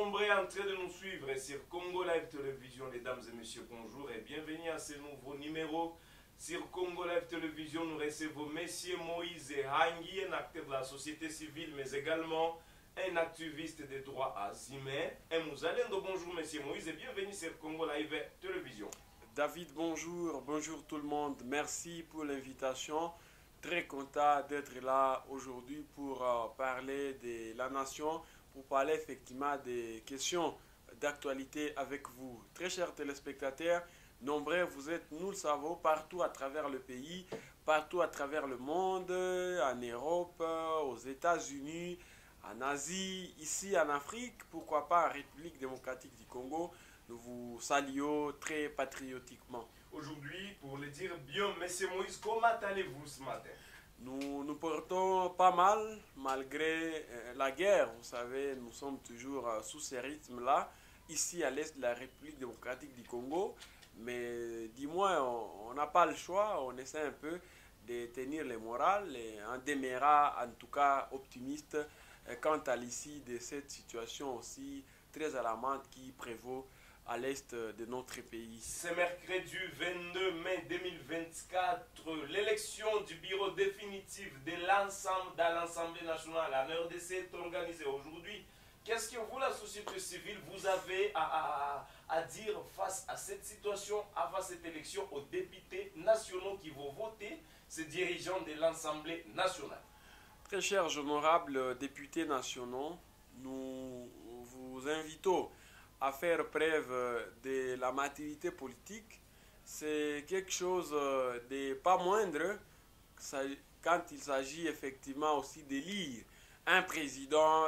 nombreux en train de nous suivre sur Congo Live Télévision. Mesdames et messieurs, bonjour et bienvenue à ce nouveau numéro. Sur Congo Live Télévision, nous recevons Monsieur Moïse Hangi, un acteur de la société civile, mais également un activiste des droits humains. Et nous allons bonjour Monsieur Moïse et bienvenue sur Congo Live Télévision. David, bonjour, bonjour tout le monde. Merci pour l'invitation. Très content d'être là aujourd'hui pour parler de la nation, pour parler effectivement des questions d'actualité avec vous. Très chers téléspectateurs, nombreux vous êtes, nous le savons, partout à travers le pays, partout à travers le monde, en Europe, aux États-Unis, en Asie, ici en Afrique, pourquoi pas en République démocratique du Congo. Nous vous saluons très patriotiquement. Aujourd'hui, pour le dire bien, Monsieur Moïse, comment allez-vous ce matin? Nous portons pas mal, malgré la guerre. Vous savez, nous sommes toujours sous ce rythme-là, ici à l'est de la République démocratique du Congo. Mais dis-moi, on n'a pas le choix, on essaie un peu de tenir le moral et on demeurera en tout cas optimiste quant à l'issue de cette situation aussi très alarmante qui prévaut à l'est de notre pays. Ce mercredi 22 mai 2024, l'élection du bureau définitif de l'ensemble dans l'Assemblée nationale en RDC est organisée aujourd'hui. Qu'est-ce que vous, la société civile, vous avez à dire face à cette situation, face à cette élection aux députés nationaux qui vont voter, ces dirigeants de l'Assemblée nationale? Très chers honorables députés nationaux, nous vous invitons à faire preuve de la maturité politique. C'est quelque chose de pas moindre quand il s'agit effectivement aussi d'élire un président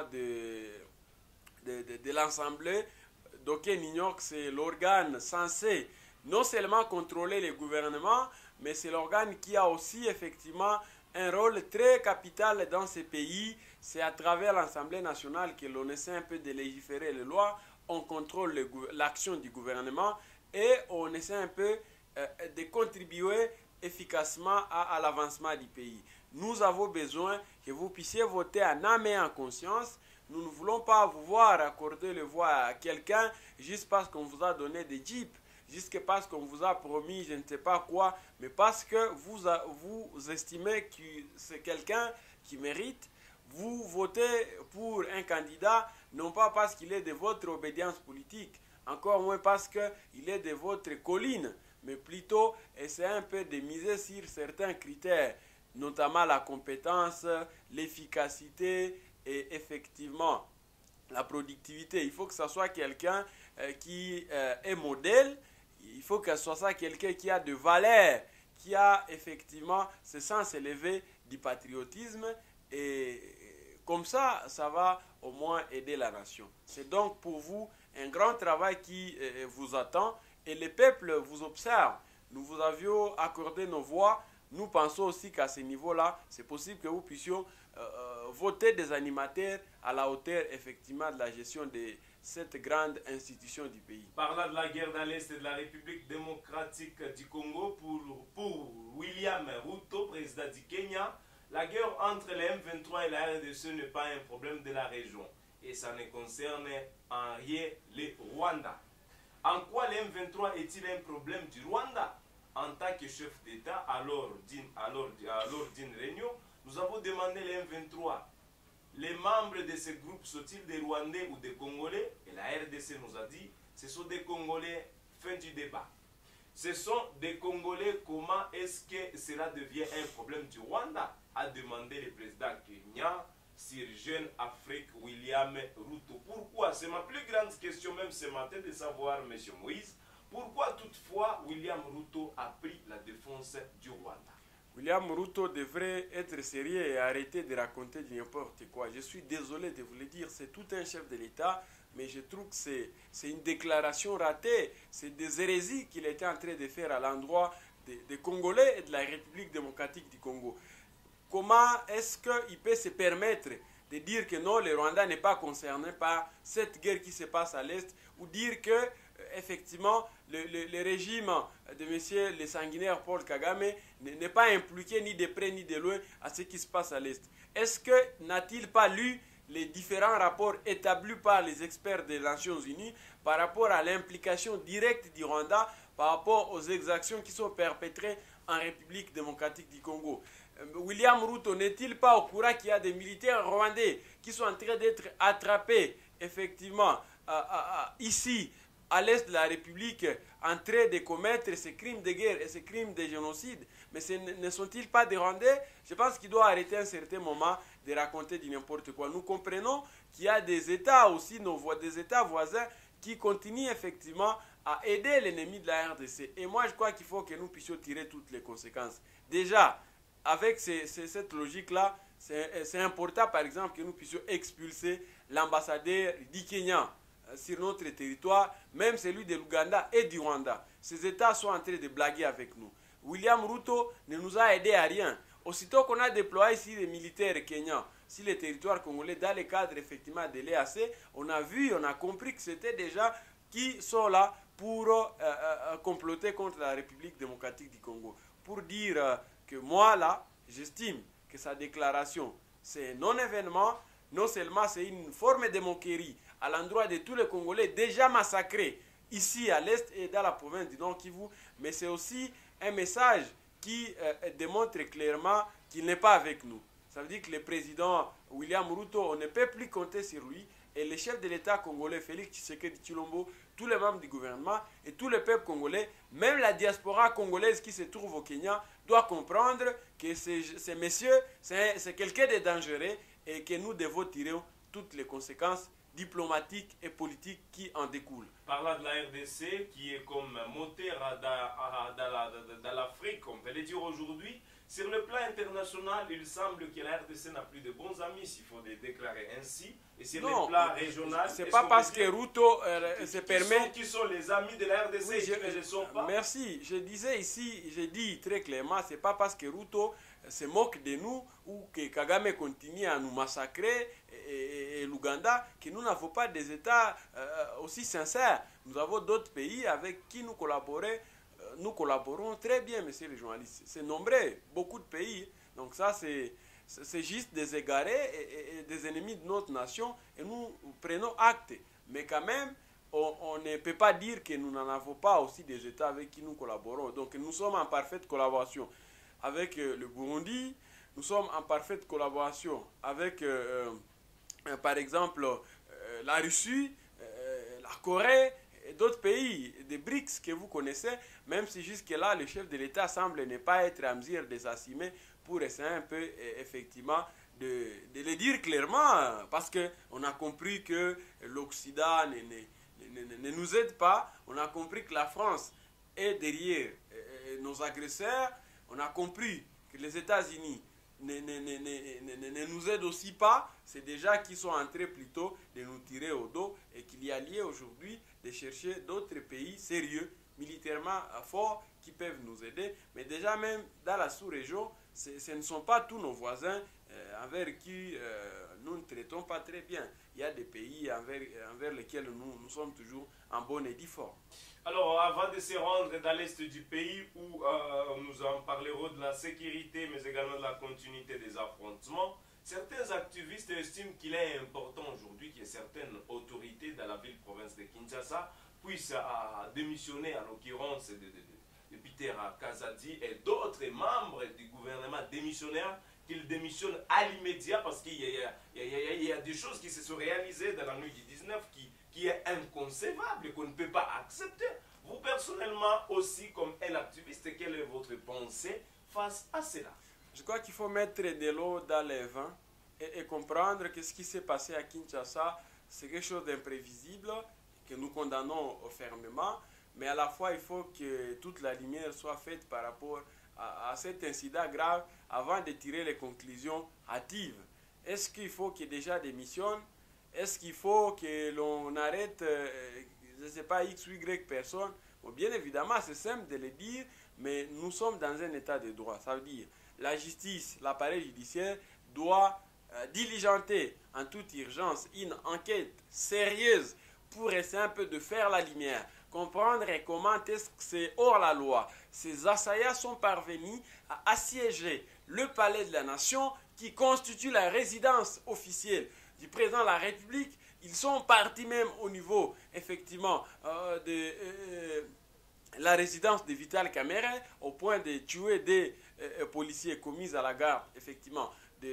de l'Assemblée. D'aucuns ignorent que c'est l'organe censé non seulement contrôler les gouvernements, mais c'est l'organe qui a aussi effectivement un rôle très capital dans ces pays. C'est à travers l'Assemblée nationale que l'on essaie un peu de légiférer les lois. On contrôle l'action du gouvernement et on essaie un peu de contribuer efficacement à l'avancement du pays. Nous avons besoin que vous puissiez voter en âme et en conscience. Nous ne voulons pas vous voir accorder le voix à quelqu'un juste parce qu'on vous a donné des jeeps, juste parce qu'on vous a promis je ne sais pas quoi, mais parce que vous estimez que c'est quelqu'un qui mérite. Vous votez pour un candidat, non pas parce qu'il est de votre obédience politique, encore moins parce qu'il est de votre colline, mais plutôt essayer un peu de miser sur certains critères, notamment la compétence, l'efficacité et effectivement la productivité. Il faut que ce soit quelqu'un qui est modèle, il faut que ce soit quelqu'un qui a de valeur, qui a effectivement ce sens élevé du patriotisme et comme ça, ça va au moins aider la nation. C'est donc pour vous un grand travail qui vous attend et le peuple vous observe. Nous vous avions accordé nos voix. Nous pensons aussi qu'à ce niveau-là, c'est possible que vous puissiez voter des animateurs à la hauteur effectivement de la gestion de cette grande institution du pays. Parlant de la guerre dans l'Est de la République démocratique du Congo, pour William Ruto, président du Kenya, la guerre entre les M23 et la RDC n'est pas un problème de la région et ça ne concerne en rien le Rwanda. En quoi le M23 est-il un problème du Rwanda? En tant que chef d'État, alors d'une réunion, nous avons demandé les M23. Les membres de ce groupe sont-ils des Rwandais ou des Congolais? Et la RDC nous a dit, ce sont des Congolais. Fin du débat. Ce sont des Congolais. Comment est-ce que cela devient un problème du Rwanda? A demandé le président kenyan sur Jeune Afrique William Ruto. Pourquoi? C'est ma plus grande question même ce matin de savoir, M. Moïse, pourquoi toutefois William Ruto a pris la défense du Rwanda? William Ruto devrait être sérieux et arrêter de raconter n'importe quoi. Je suis désolé de vous le dire, c'est tout un chef de l'État, mais je trouve que c'est une déclaration ratée. C'est des hérésies qu'il était en train de faire à l'endroit des Congolais et de la République démocratique du Congo. Comment est-ce qu'il peut se permettre de dire que non, le Rwanda n'est pas concerné par cette guerre qui se passe à l'Est, ou dire que effectivement le régime de M. le sanguinaire Paul Kagame n'est pas impliqué ni de près ni de loin à ce qui se passe à l'Est? Est-ce que n'a-t-il pas lu les différents rapports établis par les experts des Nations Unies par rapport à l'implication directe du Rwanda par rapport aux exactions qui sont perpétrées en République démocratique du Congo. William Ruto n'est-il pas au courant qu'il y a des militaires rwandais qui sont en train d'être attrapés effectivement ici à l'est de la République en train de commettre ces crimes de guerre et ces crimes de génocide? Mais ne sont-ils pas des Rwandais? Je pense qu'il doit arrêter à un certain moment de raconter du n'importe quoi. Nous comprenons qu'il y a des États aussi, des États voisins qui continuent effectivement à aider l'ennemi de la RDC. Et moi, je crois qu'il faut que nous puissions tirer toutes les conséquences. Déjà, avec cette logique-là, c'est important, par exemple, que nous puissions expulser l'ambassadeur du Kenya sur notre territoire, même celui de l'Ouganda et du Rwanda. Ces États sont en train de blaguer avec nous. William Ruto ne nous a aidé à rien. Aussitôt qu'on a déployé ici les militaires kenyans sur les territoires congolais dans le cadre effectivement de l'EAC, on a vu, on a compris que c'était des gens qui sont là pour comploter contre la République démocratique du Congo. Pour dire que moi là, j'estime que sa déclaration, c'est un non-événement, non seulement c'est une forme de moquerie à l'endroit de tous les Congolais déjà massacrés ici à l'est et dans la province du Nord Kivu, mais c'est aussi un message qui démontre clairement qu'il n'est pas avec nous. Ça veut dire que le président William Ruto, on ne peut plus compter sur lui, et le chef de l'État congolais, Félix Tshisekedi Tshilombo, tous les membres du gouvernement et tout le peuple congolais, même la diaspora congolaise qui se trouve au Kenya, doit comprendre que ces messieurs, c'est quelqu'un de dangereux et que nous devons tirer toutes les conséquences diplomatiques et politiques qui en découlent. Parlant de la RDC, qui est comme moteur dans l'Afrique, on peut le dire aujourd'hui, sur le plan international, il semble que la RDC n'a plus de bons amis, s'il faut les déclarer ainsi. Et sur le plan régional, c'est pas parce que Ruto se permet... Qui sont les amis de la RDC oui, et qui ne le sont pas? Merci. Je disais ici, je dis très clairement, c'est pas parce que Ruto se moque de nous ou que Kagame continue à nous massacrer et l'Ouganda que nous n'avons pas des États aussi sincères. Nous avons d'autres pays avec qui nous collaborons très bien, messieurs les journalistes. C'est nombreux, beaucoup de pays. Donc ça, c'est juste des égarés et des ennemis de notre nation et nous prenons acte. Mais quand même, on ne peut pas dire que nous n'en avons pas aussi des États avec qui nous collaborons. Donc nous sommes en parfaite collaboration avec le Burundi, nous sommes en parfaite collaboration avec, par exemple, la Russie, la Corée, et d'autres pays, des BRICS que vous connaissez, même si jusque-là, le chef de l'État semble ne pas être en mesure de s'assumer pour essayer un peu, effectivement, de le dire clairement, parce qu'on a compris que l'Occident ne nous aide pas, on a compris que la France est derrière nos agresseurs, on a compris que les États-Unis ne nous aident aussi pas, c'est déjà qu'ils sont en train plutôt de nous tirer au dos et qu'il y a lieu aujourd'hui de chercher d'autres pays sérieux, militairement forts, qui peuvent nous aider. Mais déjà même dans la sous-région, ce ne sont pas tous nos voisins envers qui nous ne traitons pas très bien. Il y a des pays envers lesquels nous sommes toujours en bonne et due forme. Alors, avant de se rendre dans l'est du pays où nous en parlerons de la sécurité, mais également de la continuité des affrontements, certains activistes estiment qu'il est important aujourd'hui que certaines autorités dans la ville-province de Kinshasa puissent démissionner, en l'occurrence de Peter Kazadi et d'autres membres du gouvernement démissionnaires, qu'ils démissionnent à l'immédiat parce qu'il y a des choses qui se sont réalisées dans la nuit du 19 qui est inconcevable et qu'on ne peut pas accepter. Vous personnellement aussi, comme un activiste, quelle est votre pensée face à cela? Je crois qu'il faut mettre de l'eau dans les vins et comprendre que ce qui s'est passé à Kinshasa, c'est quelque chose d'imprévisible, que nous condamnons fermement, mais à la fois il faut que toute la lumière soit faite par rapport à cet incident grave avant de tirer les conclusions hâtives. Est-ce qu'il faut qu'il y ait déjà des missions? Est-ce qu'il faut que l'on arrête, je ne sais pas, X ou Y personnes? Bon, bien évidemment, c'est simple de le dire, mais nous sommes dans un état de droit. Ça veut dire la justice, l'appareil judiciaire doit diligenter en toute urgence une enquête sérieuse pour essayer un peu de faire la lumière, comprendre comment est-ce que c'est hors la loi. Ces assaillants sont parvenus à assiéger le palais de la nation qui constitue la résidence officielle du président de la République. Ils sont partis même au niveau, effectivement, de la résidence de Vital Kamerhe, au point de tuer des policiers commis à la garde, effectivement,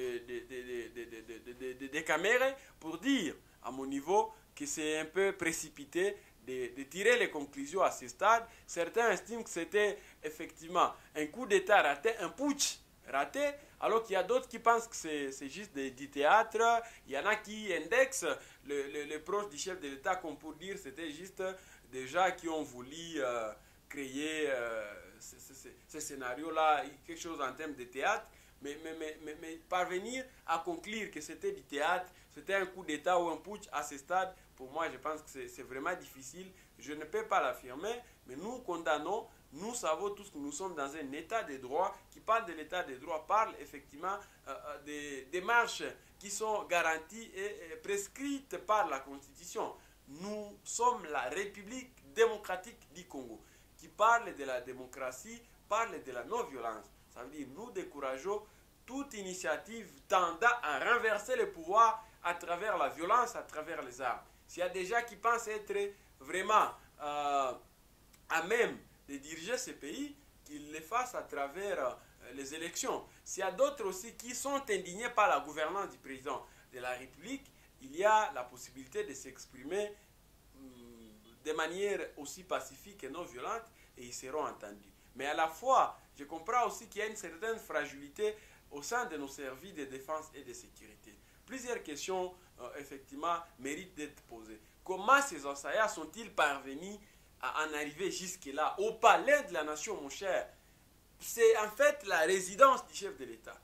de Kamerhe, pour dire, à mon niveau, que c'est un peu précipité de tirer les conclusions à ce stade. Certains estiment que c'était effectivement un coup d'État raté, un putsch raté, alors qu'il y a d'autres qui pensent que c'est juste du théâtre. Il y en a qui indexent les proches du chef de l'État comme pour dire que c'était juste des gens qui ont voulu créer ce scénario-là, quelque chose en termes de théâtre. Mais parvenir à conclure que c'était du théâtre, c'était un coup d'État ou un putsch à ce stade, pour moi, je pense que c'est vraiment difficile. Je ne peux pas l'affirmer, mais nous condamnons, nous savons tous que nous sommes dans un état de droit. Qui parle de l'état de droit parle effectivement des démarches qui sont garanties et prescrites par la Constitution. Nous sommes la République démocratique du Congo, qui parle de la démocratie, parle de la non-violence. Ça veut dire nous décourageons toute initiative tendant à renverser le pouvoir à travers la violence, à travers les armes. S'il y a des gens qui pensent être vraiment à même de diriger ce pays, qu'ils le fassent à travers les élections. S'il y a d'autres aussi qui sont indignés par la gouvernance du président de la République, il y a la possibilité de s'exprimer de manière aussi pacifique et non violente, et ils seront entendus. Mais à la fois, je comprends aussi qu'il y a une certaine fragilité au sein de nos services de défense et de sécurité. Plusieurs questions, effectivement, méritent d'être posées. Comment ces assaillants sont-ils parvenus à en arriver jusque-là, au palais de la nation, mon cher? C'est en fait la résidence du chef de l'État.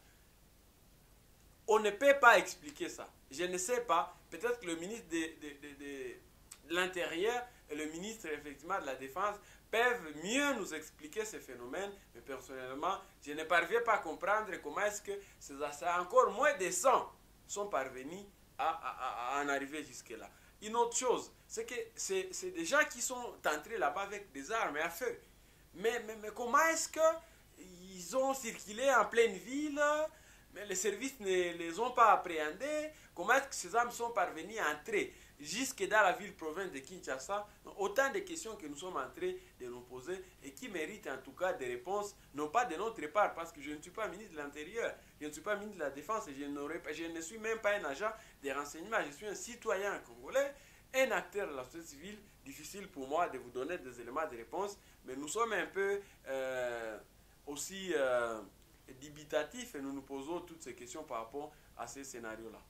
On ne peut pas expliquer ça. Je ne sais pas. Peut-être que le ministre de l'Intérieur et le ministre, effectivement, de la Défense peuvent mieux nous expliquer ces phénomènes, mais personnellement, je ne parviens pas à comprendre comment est-ce que ces assaillants, encore moins de 100, sont parvenus à en arriver jusque-là. Une autre chose, c'est que c'est des gens qui sont entrés là-bas avec des armes à feu. Mais comment est-ce qu'ils ont circulé en pleine ville, mais les services ne les ont pas appréhendés? Comment est-ce que ces armes sont parvenues à entrer jusque dans la ville-province de Kinshasa? Autant de questions que nous sommes en train de nous poser et qui méritent en tout cas des réponses, non pas de notre part, parce que je ne suis pas ministre de l'Intérieur, je ne suis pas ministre de la Défense et je ne suis même pas un agent de renseignement, je suis un citoyen congolais, un acteur de la société civile. Difficile pour moi de vous donner des éléments de réponse, mais nous sommes un peu aussi dubitatifs et nous nous posons toutes ces questions par rapport à ces scénarios-là.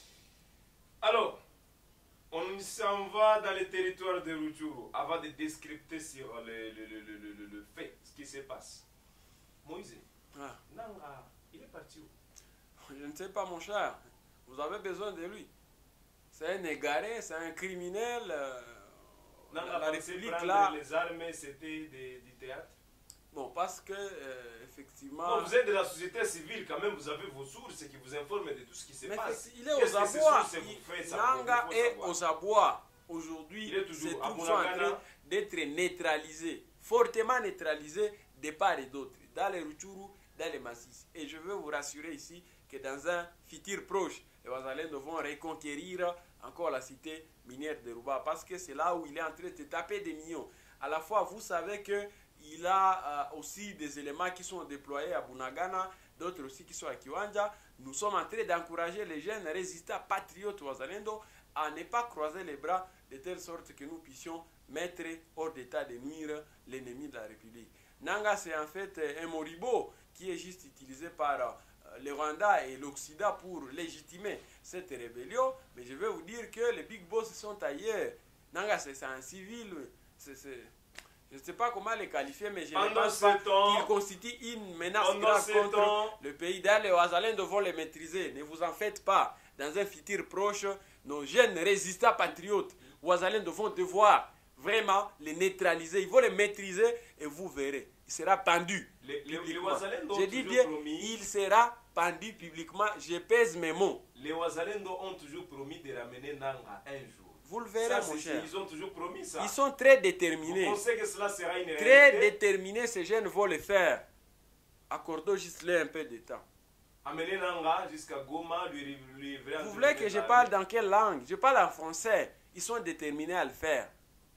Alors, on s'en va dans les territoires de Rutshuru avant de descripter sur le fait, ce qui se passe. Moïse, Nanga, il est parti où? Je ne sais pas, mon cher. Vous avez besoin de lui. C'est un égaré, c'est un criminel. Nanga, la République, là, les armes, c'était du théâtre? Bon, parce que, effectivement... Non, vous êtes de la société civile, quand même, vous avez vos sources qui vous informent de tout ce qui se passe. Il est aux abois. Nanga est aux abois. Aujourd'hui, ces troupes sont en train d'être neutralisées, fortement neutralisées de part et d'autre, dans les Rutshuru, dans les Massis. Et je veux vous rassurer ici que dans un futur proche, les Wazalendo vont reconquérir encore la cité minière de Ruba, parce que c'est là où il est en train de taper des millions. À la fois, vous savez que il a aussi des éléments qui sont déployés à Bunagana, d'autres aussi qui sont à Kiwanja. Nous sommes en train d'encourager les jeunes résistants patriotes Wazalendo à ne pas croiser les bras de telle sorte que nous puissions mettre hors d'état de nuire l'ennemi de la République. Nanga, c'est en fait un moribo qui est juste utilisé par le Rwanda et l'Occident pour légitimer cette rébellion. Mais je vais vous dire que les big boss sont ailleurs. Nanga, c'est un civil, je ne sais pas comment les qualifier, mais je ne pense pas qu'il constitue une menace grave contre le pays. D'ailleurs, les Wazalendo vont les maîtriser. Ne vous en faites pas. Dans un futur proche, nos jeunes résistants patriotes Wazalendo vont devoir vraiment les neutraliser. Ils vont les maîtriser et vous verrez. Il sera pendu. Je dis bien, il sera pendu publiquement. Je pèse mes mots. Les Wazalendo ont toujours promis de ramener Nanga un jour. Vous le verrez, mon cher. Ils ont toujours promis ça. Ils sont très déterminés. Vous pensez que cela sera une réalité? Très déterminés, ces jeunes vont le faire. Accordons juste là un peu de temps. amener Nanga jusqu'à Goma, lui livrer. Vous voulez que je parle dans quelle langue? Je parle en français. Ils sont déterminés à le faire.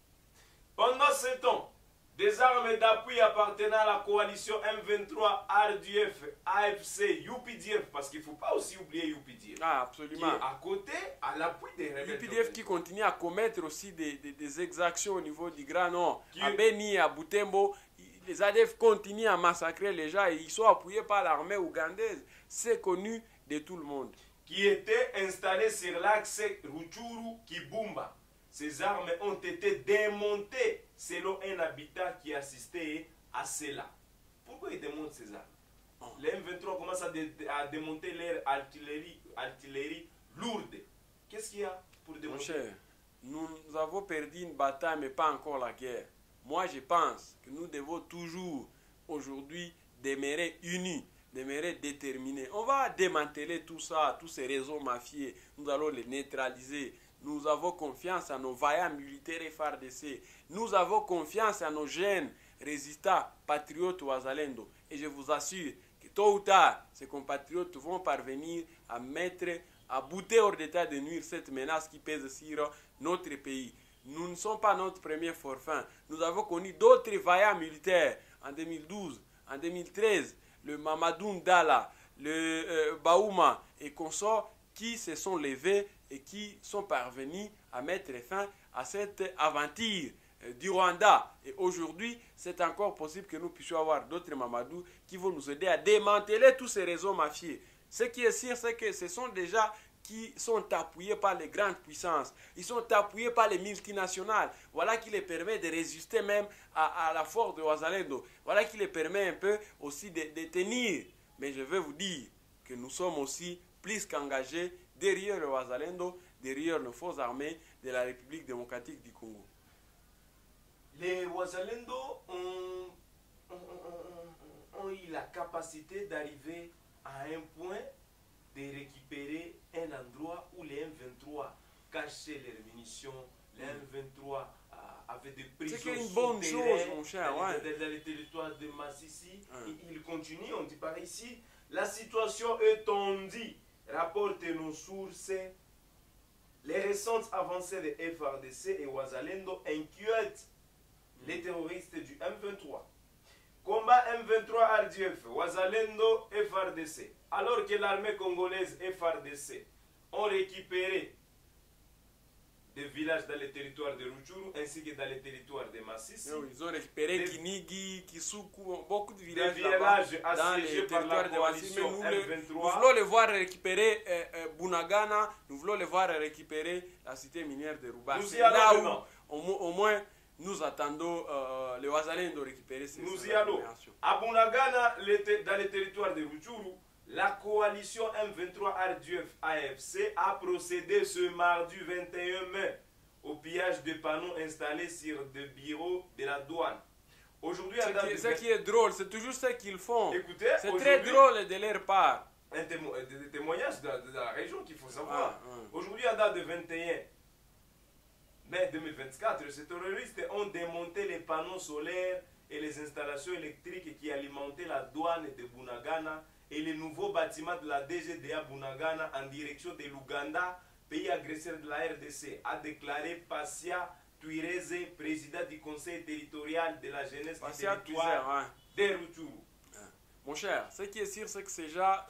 Pendant ce temps, des armes d'appui appartenant à la coalition M23, RDF, AFC, UPDF, parce qu'il ne faut pas aussi oublier UPDF, Ah, absolument. qui est à côté, à l'appui des rebelles. UPDF qui continue à commettre aussi des exactions au niveau du Grand Nord. Qui... À Beni, à Butembo, les ADF continuent à massacrer les gens et ils sont appuyés par l'armée ougandaise. C'est connu de tout le monde. Qui était installé sur l'axe Rutshuru-Kibumba. Ces armes ont été démontées selon un habitat qui assistait à cela. Pourquoi ils démontent ces armes? Les M23 commencent à démonter leur artillerie lourde. Qu'est-ce qu'il y a pour démonter? Mon cher, nous avons perdu une bataille, mais pas encore la guerre. Moi, je pense que nous devons toujours, aujourd'hui, demeurer unis, demeurer déterminés. On va démanteler tout ça, tous ces réseaux mafieux. Nous allons les neutraliser. Nous avons confiance en nos vaillants militaires FARDC. Nous avons confiance en nos jeunes résistants, patriotes ou Wazalendo. Et je vous assure que tôt ou tard, ces compatriotes vont parvenir à bouter hors d'état de nuire cette menace qui pèse sur notre pays. Nous ne sommes pas notre premier forfait. Nous avons connu d'autres vaillants militaires en 2012, en 2013, le Mamadou Ndala, le Baouma et consorts qui se sont levés et qui sont parvenus à mettre fin à cette aventure du Rwanda. Et aujourd'hui, c'est encore possible que nous puissions avoir d'autres Mamadou qui vont nous aider à démanteler tous ces réseaux mafieux. Ce qui est sûr, c'est que ce sont déjà qui sont appuyés par les grandes puissances. Ils sont appuyés par les multinationales. Voilà qui les permet de résister même à la force de Wazalendo. Voilà qui les permet un peu aussi de tenir. Mais je vais vous dire que nous sommes aussi plus qu'engagés derrière le Wazalendo, derrière nos forces armées de la République démocratique du Congo. Les Wazalendo ont eu la capacité d'arriver à un point de récupérer un endroit où les M23 cachaient leurs munitions, les M23 avaient des prisons. C'est une bonne chose, mon cher. Dans les territoires de Massissi. Ils continuent, on dit par ici. La situation est tendue, rapportent nos sources. Les récentes avancées de FARDC et Wazalendo inquiètent les terroristes du M23. Combat M23 RDF, Wazalendo, FARDC. Alors que l'armée congolaise et FARDC ont récupéré des villages dans les territoires de Rutshuru ainsi que dans les territoires de Massissi. Ils ont récupéré Kinigi, Kisuku, beaucoup de villages, dans les territoires de Massissi. Nous voulons les voir récupérer Bunagana, nous voulons les voir récupérer la cité minière de Ruba. C'est là où au moins nous attendons les Wazalendo de récupérer ces Nous y allons. À Bunagana, dans les territoires de Rutshuru, la coalition M23 RDF AFC a procédé ce mardi 21 mai au pillage de panneaux installés sur des bureaux de la douane. Aujourd'hui, ce qui est drôle, c'est toujours ce qu'ils font. Écoutez, c'est très drôle de leur part. Des témoignages de la région qu'il faut savoir. Aujourd'hui, à date de 21 mai 2024, ces terroristes ont démonté les panneaux solaires et les installations électriques qui alimentaient la douane de Bunagana et les nouveaux bâtiments de la DGDA Bunagana en direction de l'Ouganda, pays agresseur de la RDC, a déclaré Passia Tuireze, président du conseil territorial de la jeunesse du territoire de Rutshuru. Mon cher, ce qui est sûr, c'est que ces gens,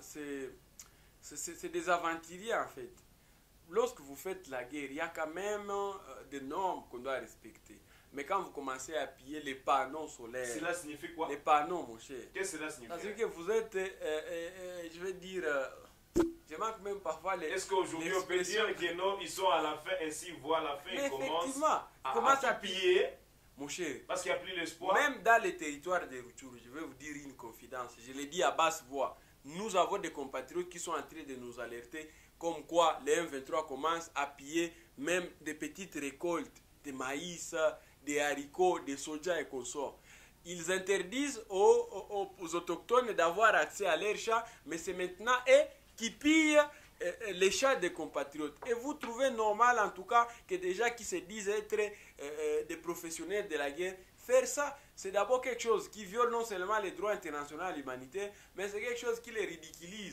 c'est des aventuriers en fait. Lorsque vous faites la guerre, il y a quand même des normes qu'on doit respecter. Mais quand vous commencez à piller les panneaux solaires... Cela signifie quoi? Les panneaux, mon cher. Qu'est-ce que cela signifie? C'est-à-dire que vous êtes, je vais dire, je manque même parfois les... Est-ce qu'aujourd'hui on peut dire que non, ils sont à la fin, ainsi voient la fin, ils commencent à piller, mon cher. Parce qu'il n'y a plus l'espoir. Même dans les territoires de Rutshuru, je vais vous dire une confidence, je l'ai dit à basse voix, nous avons des compatriotes qui sont en train de nous alerter, comme quoi les M23 commencent à piller même des petites récoltes de maïs, des haricots, des soja et consorts. Ils interdisent aux autochtones d'avoir accès à leurs champs, mais c'est maintenant eux qui pillent les champs des compatriotes. Et vous trouvez normal en tout cas que des gens qui se disent être des professionnels de la guerre, faire ça, c'est d'abord quelque chose qui viole non seulement les droits internationaux humanitaires, mais c'est quelque chose qui les ridiculise.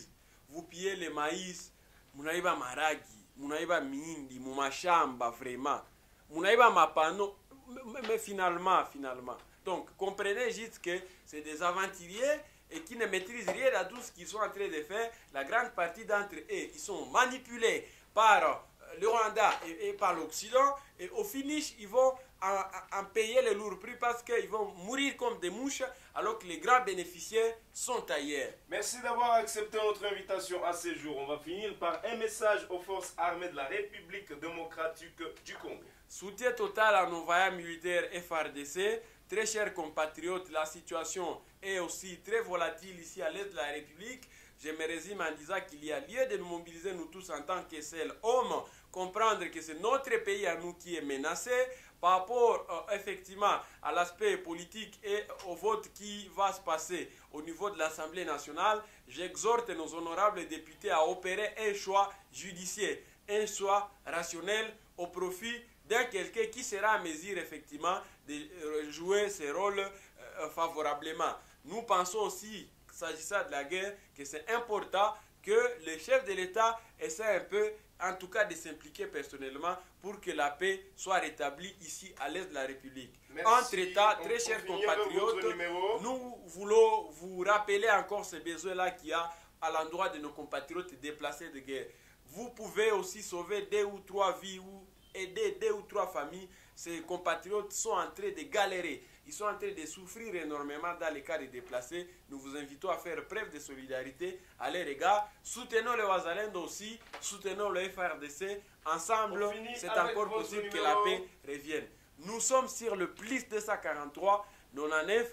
vous pillez le maïs, munaiba maragi, munaiba mindi, mumashamba vraiment, munaiba mapano, mais finalement. Donc, comprenez juste que c'est des aventuriers et qui ne maîtrisent rien à tout ce qu'ils sont en train de faire. La grande partie d'entre eux, ils sont manipulés par le Rwanda et par l'Occident. Et au finish, ils vont en payer le lourd prix parce qu'ils vont mourir comme des mouches alors que les grands bénéficiaires sont ailleurs. Merci d'avoir accepté notre invitation à ce jour. On va finir par un message aux forces armées de la République démocratique du Congo. Soutien total à nos voyants militaires FARDC. Très chers compatriotes, la situation est aussi très volatile ici à l'est de la République. Je me résume en disant qu'il y a lieu de nous mobiliser, nous tous en tant que seuls hommes, comprendre que c'est notre pays à nous qui est menacé par rapport effectivement à l'aspect politique et au vote qui va se passer au niveau de l'Assemblée nationale. J'exhorte nos honorables députés à opérer un choix judiciaire, un choix rationnel au profit d'un quelqu'un qui sera à mesure effectivement de jouer ses rôles favorablement. Nous pensons aussi, s'agissant de la guerre, que c'est important que le chef de l'État essaie un peu, en tout cas, de s'impliquer personnellement pour que la paix soit rétablie ici à l'est de la République. Entre-temps, très chers compatriotes, nous voulons vous rappeler encore ce besoin-là qu'il y a à l'endroit de nos compatriotes déplacés de guerre. Vous pouvez aussi sauver 2 ou 3 vies ou aider 2 ou 3 familles. Ces compatriotes sont en train de galérer. Ils sont en train de souffrir énormément dans les cas de déplacés. Nous vous invitons à faire preuve de solidarité à leur égard. Soutenons le Wazalendo aussi. Soutenons le FRDC. Ensemble, c'est encore possible que la paix revienne. Nous sommes sur le plus 243 99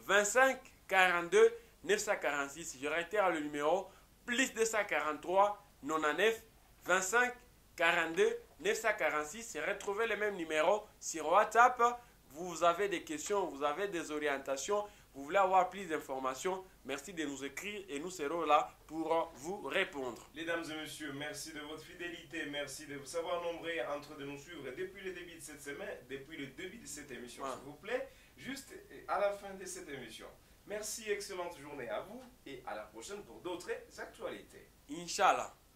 25 42 946. Je réitère le numéro plus 243 99 25 42 946. Retrouvez le même numéro sur WhatsApp. Vous avez des questions, vous avez des orientations, vous voulez avoir plus d'informations, merci de nous écrire et nous serons là pour vous répondre. Mesdames et messieurs, merci de votre fidélité, merci de vous savoir nombreux en train de nous suivre depuis le début de cette semaine, depuis le début de cette émission, s'il vous plaît, juste à la fin de cette émission. Merci, excellente journée à vous et à la prochaine pour d'autres actualités. Inch'Allah.